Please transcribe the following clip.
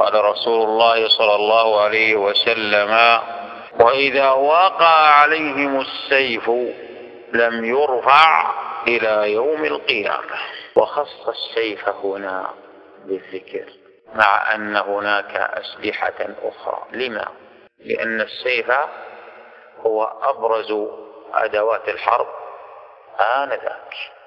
قال رسول الله صلى الله عليه وسلم: وإذا وقع عليهم السيف لم يرفع إلى يوم القيامة. وخص السيف هنا بالذكر مع أن هناك أسلحة أخرى. لما؟ لأن السيف هو أبرز أدوات الحرب آنذاك.